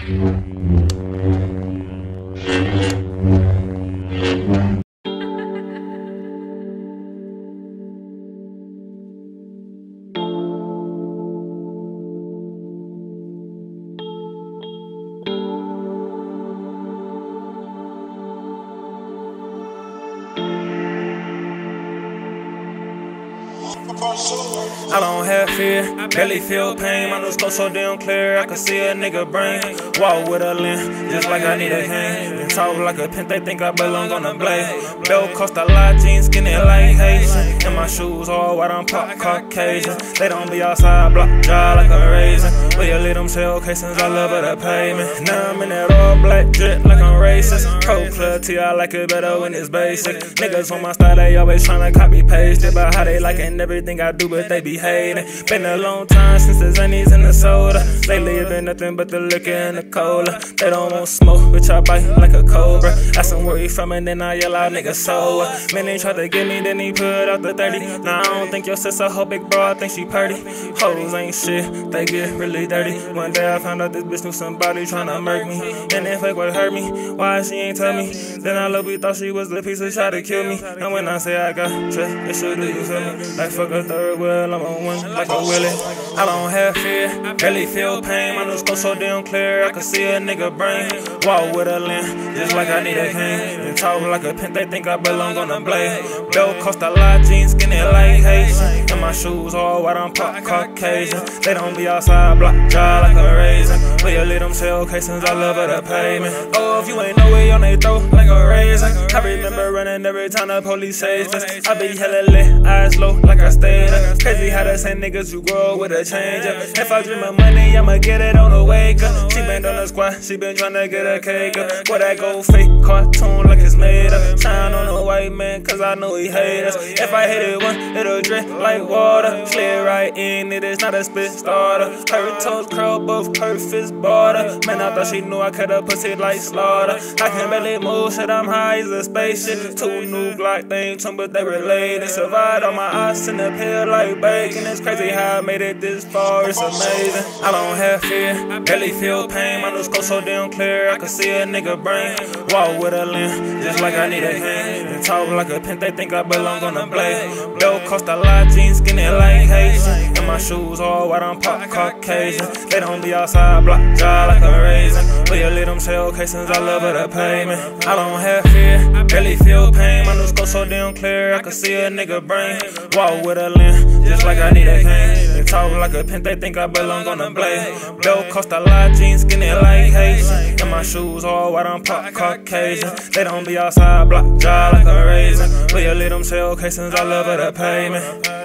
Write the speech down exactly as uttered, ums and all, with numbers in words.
I don't have fear, barely feel pain. My new scope so damn clear, I can see a nigga brain. Walk with a limp, just like I need a cane. And talk like a pimp, they think I belong on a blade. Belt cost a lot, jeans skinny like Haitian. And my shoes all white, I'm pop Caucasian. They don't be outside, block jaw like a raisin. But you let them shell casings all over the pavement. Now I'm in that all black drip like I'm racist. Pro club T, I like it better when it's basic. Niggas on my style, they always tryna copy paste it about how they liking everything I do, but they be hating. Been a long time since the Zennies and the soda. Lately it been nothing but the liquor and the cola. They don't want smoke, bitch, I bite like a cobra. I some worry from it, then I yell out, nigga, so what? Man, they tried to get me, then he put out the thirty. Nah, I don't think your sister, her big bro, I think she purty. Hoes ain't shit, they get really dirty. One day I found out this bitch knew somebody tryna murk me. And if fake would hurt me, why she ain't tell me? Then I low, we thought she was the piece that tried to kill me. And when I say I got trust, it should do, you feel me? Like fuck a third wheel, I'm on one like a willy. I don't have fear, barely feel pain. My new scope so damn clear, I can see a nigga brain. Walk with a limp, just like I need a cane. And talk like a pimp, they think I belong on a blade. Belt cost a lot, jeans skinny like Haitian. And my shoes all white, I'm pop Caucasian. They don't be outside, block jaw like a raisin. But you let them shell casings all over the pavement. Oh, if you ain't know it, on they throat like a raisin. I remember running every time the police chased us. I be hella lit, eyes low like I stayed up. Crazy how the same niggas you grow up with a change up. If I dream of money, I'ma get it on the wake up. She been on the squad, she been tryna get a cake up. Boy, that gold fake cartoon like it's made up. Shine on a white man, cause I know he hate us. If I hit it once, it'll drip like water. Slid right in, it is not a spit starter. Her toes curl, both her fists border. Man, I thought she knew I cut her pussy like slaughter. I can barely move, shit, I'm high as a spaceship. Two new Glock things, but they related. Survived on my eyes in the pill like bacon. It's crazy how I made it this far, it's amazing. I don't have fear, barely feel pain. My new scope so damn clear, I can see a nigga brain. Walk with a limp, just like I need a cane. And talk like a pimp, they think I belong on a blade. Belt cost a lot, jeans skinny like Haitian. And my shoes all white, I'm pop Caucasian. They don't be outside, block jaw like a raisin. But you let them shell casings all over the pavement. I don't have fear, barely feel pain. My new scope so damn clear, I can see a nigga brain. Walk with a limp, just like I need a cane. And talk like a pimp, they think I belong on a blade. Belt cost a lot, jeans skinny like Haitian. And my shoes all white, I'm pop Caucasian. They don't be outside, block jaw like a raisin. But you let them shell casings all over the pavement.